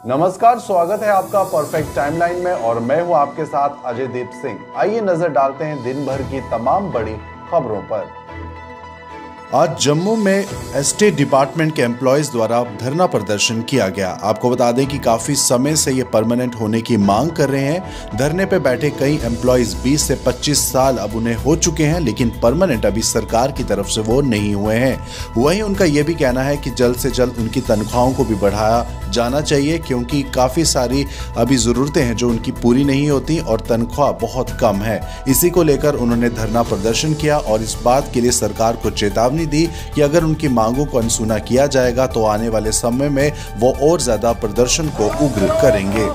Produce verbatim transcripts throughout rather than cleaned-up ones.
नमस्कार, स्वागत है आपका परफेक्ट टाइमलाइन में और मैं हूं आपके साथ अजय दीप सिंह। आइए नजर डालते हैं दिन भर की तमाम बड़ी खबरों पर। आज जम्मू में एस्टेट डिपार्टमेंट के एम्प्लॉयज द्वारा धरना प्रदर्शन किया गया। आपको बता दें कि काफी समय से ये परमानेंट होने की मांग कर रहे हैं। धरने पे बैठे कई एम्प्लॉयज बीस से पच्चीस साल अब उन्हें हो चुके हैं, लेकिन परमानेंट अभी सरकार की तरफ से वो नहीं हुए हैं। वहीं उनका ये भी कहना है कि जल्द से जल्द उनकी तनख्वाहों को भी बढ़ाया जाना चाहिए, क्योंकि काफी सारी अभी जरूरतें हैं जो उनकी पूरी नहीं होती और तनख्वाह बहुत कम है। इसी को लेकर उन्होंने धरना प्रदर्शन किया और इस बात के लिए सरकार को चेतावनी दी कि अगर उनकी मांगों को अनसुना किया जाएगा तो आने वाले समय में वो और ज्यादा प्रदर्शन को उग्र करेंगे।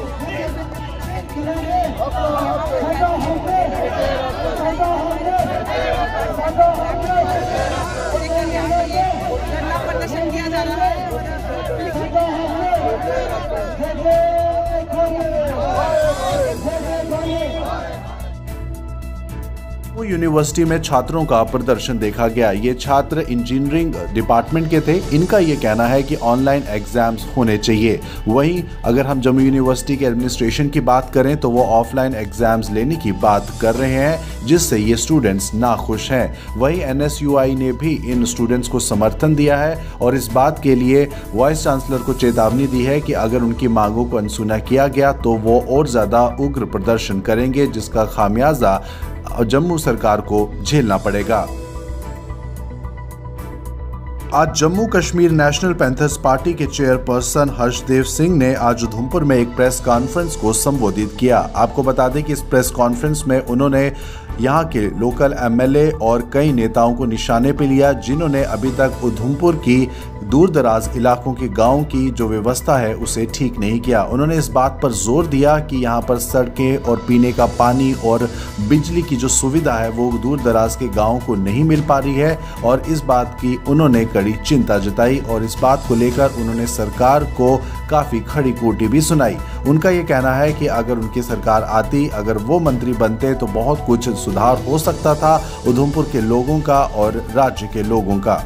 यूनिवर्सिटी में छात्रों का प्रदर्शन देखा गया। ये छात्र इंजीनियरिंग डिपार्टमेंट के थे। इनका ये कहना है कि ऑनलाइन एग्जाम्स होने चाहिए। वहीं अगर हम जम्मू यूनिवर्सिटी के एडमिनिस्ट्रेशन की बात करें तो वो ऑफलाइन एग्जाम्स लेने की बात कर रहे हैं, जिससे ये स्टूडेंट्स नाखुश हैं। वहीं एन एस यू आई ने भी इन स्टूडेंट्स को समर्थन दिया है और इस बात के लिए वाइस चांसलर को चेतावनी दी है कि अगर उनकी मांगों को अनसुना किया गया तो वो और ज्यादा उग्र प्रदर्शन करेंगे, जिसका खामियाजा जम्मू सरकार को झेलना पड़ेगा। आज Jammu Kashmir national panthers party के चेयरपर्सन हर्षदेव सिंह ने आज उधमपुर में एक प्रेस कॉन्फ्रेंस को संबोधित किया। आपको बता दें कि इस प्रेस कॉन्फ्रेंस में उन्होंने यहाँ के लोकल एम एल ए और कई नेताओं को निशाने पे लिया, जिन्होंने अभी तक उधमपुर की दूर दराज इलाकों के गांव की जो व्यवस्था है उसे ठीक नहीं किया। उन्होंने इस बात पर जोर दिया कि यहाँ पर सड़कें और पीने का पानी और बिजली की जो सुविधा है वो दूर दराज के गाँव को नहीं मिल पा रही है और इस बात की उन्होंने कड़ी चिंता जताई और इस बात को लेकर उन्होंने सरकार को काफी खड़ी कोटी भी सुनाई। उनका ये कहना है कि अगर उनकी सरकार आती, अगर वो मंत्री बनते तो बहुत कुछ सुधार हो सकता था उधमपुर के लोगों का और राज्य के लोगों का।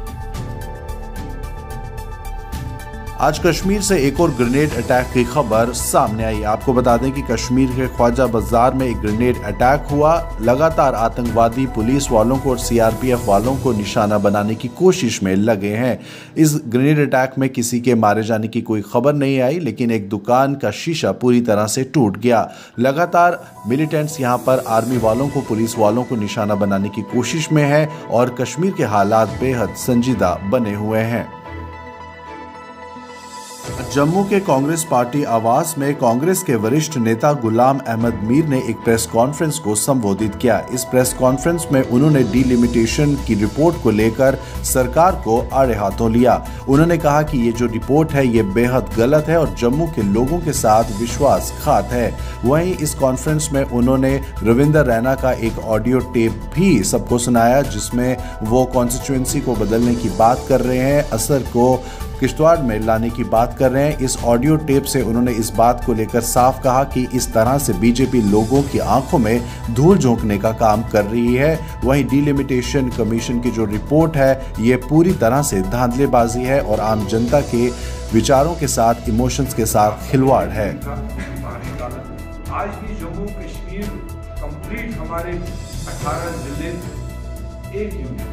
आज कश्मीर से एक और ग्रेनेड अटैक की खबर सामने आई। आपको बता दें कि कश्मीर के ख्वाजा बाजार में एक ग्रेनेड अटैक हुआ। लगातार आतंकवादी पुलिस वालों को और सी आर पी एफ वालों को निशाना बनाने की कोशिश में लगे हैं। इस ग्रेनेड अटैक में किसी के मारे जाने की कोई खबर नहीं आई, लेकिन एक दुकान का शीशा पूरी तरह से टूट गया। लगातार मिलिटेंट्स यहां पर आर्मी वालों को, पुलिस वालों को निशाना बनाने की कोशिश में है और कश्मीर के हालात बेहद संजीदा बने हुए हैं। जम्मू के कांग्रेस पार्टी आवास में कांग्रेस के वरिष्ठ नेता गुलाम अहमद मीर ने एक प्रेस कॉन्फ्रेंस को संबोधित किया। इस प्रेस कॉन्फ्रेंस में उन्होंने डिलिमिटेशन की रिपोर्ट को लेकर सरकार को आड़े हाथों लिया। उन्होंने कहा कि ये जो रिपोर्ट है ये बेहद गलत है और जम्मू के लोगों के साथ विश्वासघात है। वहीं इस कॉन्फ्रेंस में उन्होंने रविंदर रैना का एक ऑडियो टेप भी सबको सुनाया, जिसमें वो कॉन्स्टिट्यूएंसी को बदलने की बात कर रहे हैं, असर को किश्तवाड़ में लाने की बात कर रहे हैं। इस ऑडियो टेप से उन्होंने इस बात को लेकर साफ कहा कि इस तरह से बीजेपी लोगों की आंखों में धूल झोंकने का काम कर रही है। वहीं डिलिमिटेशन कमीशन की जो रिपोर्ट है ये पूरी तरह से धांधलेबाजी है और आम जनता के विचारों के साथ, इमोशंस के साथ खिलवाड़ है। आज भी जम्मू कश्मीर कंप्लीट हमारे अठारह जिले एक यूनिट।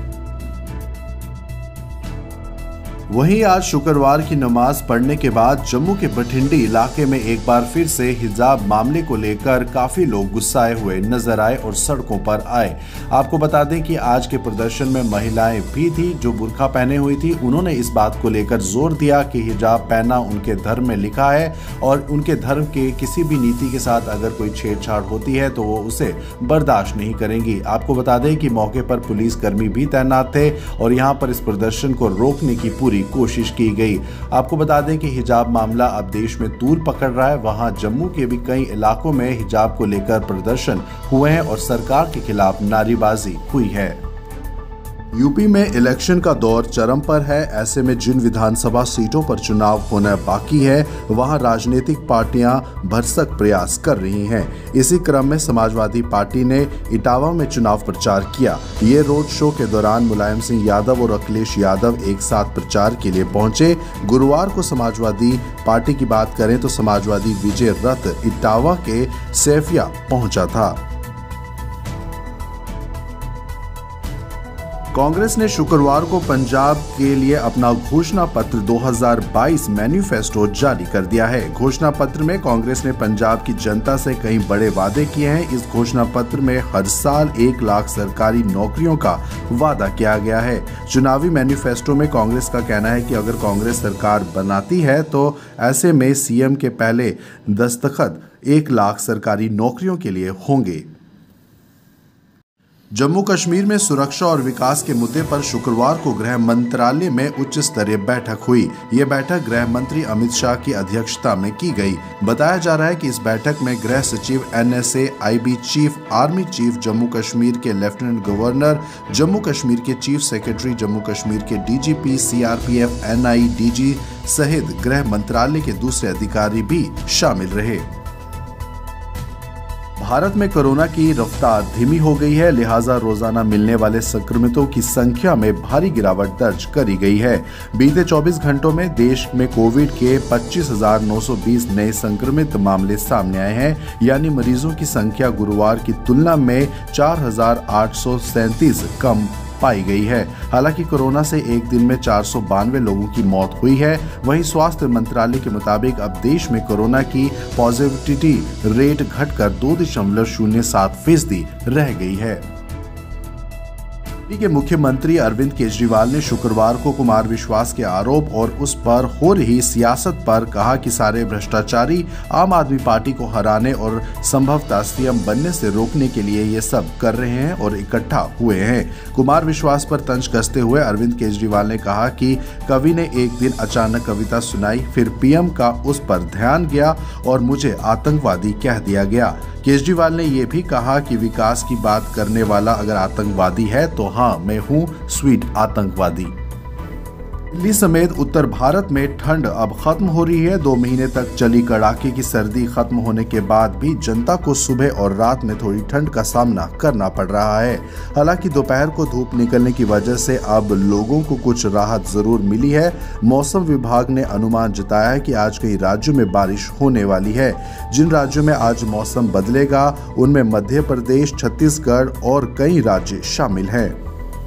वहीं आज शुक्रवार की नमाज पढ़ने के बाद जम्मू के बठिंडी इलाके में एक बार फिर से हिजाब मामले को लेकर काफी लोग गुस्साए हुए नजर आए और सड़कों पर आए। आपको बता दें कि आज के प्रदर्शन में महिलाएं भी थी जो बुर्का पहने हुई थी। उन्होंने इस बात को लेकर जोर दिया कि हिजाब पहनना उनके धर्म में लिखा है और उनके धर्म के किसी भी नीति के साथ अगर कोई छेड़छाड़ होती है तो वो उसे बर्दाश्त नहीं करेंगी। आपको बता दें कि मौके पर पुलिसकर्मी भी तैनात थे और यहाँ पर इस प्रदर्शन को रोकने की पूरी कोशिश की गई। आपको बता दें कि हिजाब मामला अब देश में तूल पकड़ रहा है। वहां जम्मू के भी कई इलाकों में हिजाब को लेकर प्रदर्शन हुए हैं और सरकार के खिलाफ नारेबाजी हुई है। यूपी में इलेक्शन का दौर चरम पर है। ऐसे में जिन विधानसभा सीटों पर चुनाव होना बाकी है वहां राजनीतिक पार्टियां भरसक प्रयास कर रही हैं। इसी क्रम में समाजवादी पार्टी ने इटावा में चुनाव प्रचार किया। ये रोड शो के दौरान मुलायम सिंह यादव और अखिलेश यादव एक साथ प्रचार के लिए पहुंचे। गुरुवार को समाजवादी पार्टी की बात करें तो समाजवादी विजय रथ इटावा के सैफिया पहुंचा था। कांग्रेस ने शुक्रवार को पंजाब के लिए अपना घोषणा पत्र दो हज़ार बाईस मैनिफेस्टो जारी कर दिया है। घोषणा पत्र में कांग्रेस ने पंजाब की जनता से कई बड़े वादे किए हैं। इस घोषणा पत्र में हर साल एक लाख सरकारी नौकरियों का वादा किया गया है। चुनावी मैनिफेस्टो में कांग्रेस का कहना है कि अगर कांग्रेस सरकार बनाती है तो ऐसे में सीएम के पहले दस्तखत एक लाख सरकारी नौकरियों के लिए होंगे। जम्मू कश्मीर में सुरक्षा और विकास के मुद्दे पर शुक्रवार को गृह मंत्रालय में उच्च स्तरीय बैठक हुई। यह बैठक गृह मंत्री अमित शाह की अध्यक्षता में की गई। बताया जा रहा है कि इस बैठक में गृह सचिव, NSA, IB chief, army chief Jammu Kashmir के लेफ्टिनेंट गवर्नर, जम्मू कश्मीर के चीफ सेक्रेटरी, जम्मू कश्मीर के डीजीपी, सीआरपीएफ, एनआई, डीजी सहित गृह मंत्रालय के दूसरे अधिकारी भी शामिल रहे। भारत में कोरोना की रफ्तार धीमी हो गई है, लिहाजा रोजाना मिलने वाले संक्रमितों की संख्या में भारी गिरावट दर्ज करी गई है। बीते चौबीस घंटों में देश में कोविड के पच्चीस हजार नौ सौ बीस नए संक्रमित मामले सामने आए हैं, यानी मरीजों की संख्या गुरुवार की तुलना में चार हजार आठ सौ सैंतीस कम पाई गई है। हालांकि कोरोना से एक दिन में चार सौ बानवे लोगों की मौत हुई है। वहीं स्वास्थ्य मंत्रालय के मुताबिक अब देश में कोरोना की पॉजिटिविटी रेट घटकर दो दशमलव शून्य सात फीसदी रह गई है। दिल्ली के मुख्यमंत्री अरविंद केजरीवाल ने शुक्रवार को कुमार विश्वास के आरोप और उस पर हो रही सियासत पर कहा कि सारे भ्रष्टाचारी आम आदमी पार्टी को हराने और संभवतः सीएम बनने से रोकने के लिए ये सब कर रहे हैं और इकट्ठा हुए हैं। कुमार विश्वास पर तंज कसते हुए अरविंद केजरीवाल ने कहा कि कवि ने एक दिन अचानक कविता सुनाई, फिर पीएम का उस पर ध्यान गया और मुझे आतंकवादी कह दिया गया। केजरीवाल ने यह भी कहा कि विकास की बात करने वाला अगर आतंकवादी है तो हाँ, मैं हूँ स्वीट आतंकवादी। दिल्ली समेत उत्तर भारत में ठंड अब खत्म हो रही है। दो महीने तक चली कड़ाके की सर्दी खत्म होने के बाद भी जनता को सुबह और रात में थोड़ी ठंड का सामना करना पड़ रहा है। हालांकि दोपहर को धूप निकलने की वजह से अब लोगों को कुछ राहत जरूर मिली है। मौसम विभाग ने अनुमान जताया है कि आज कई राज्यों में बारिश होने वाली है। जिन राज्यों में आज मौसम बदलेगा उनमें मध्य प्रदेश, छत्तीसगढ़ और कई राज्य शामिल हैं।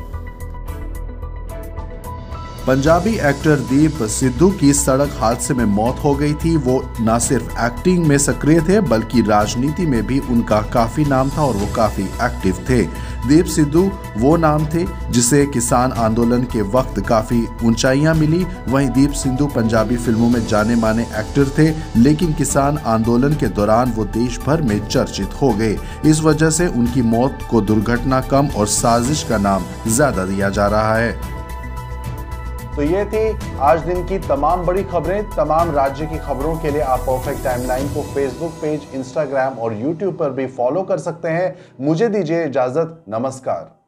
पंजाबी एक्टर दीप सिद्धू की सड़क हादसे में मौत हो गई थी। वो न सिर्फ एक्टिंग में सक्रिय थे बल्कि राजनीति में भी उनका काफी नाम था और वो काफी एक्टिव थे। दीप सिद्धू वो नाम थे जिसे किसान आंदोलन के वक्त काफी ऊंचाइयां मिली। वहीं दीप सिद्धू पंजाबी फिल्मों में जाने माने एक्टर थे, लेकिन किसान आंदोलन के दौरान वो देश भर में चर्चित हो गए। इस वजह से उनकी मौत को दुर्घटना कम और साजिश का नाम ज्यादा दिया जा रहा है। तो ये थी आज दिन की तमाम बड़ी खबरें। तमाम राज्य की खबरों के लिए आप परफेक्ट टाइमलाइन को फेसबुक पेज, इंस्टाग्राम और यूट्यूब पर भी फॉलो कर सकते हैं। मुझे दीजिए इजाजत। नमस्कार।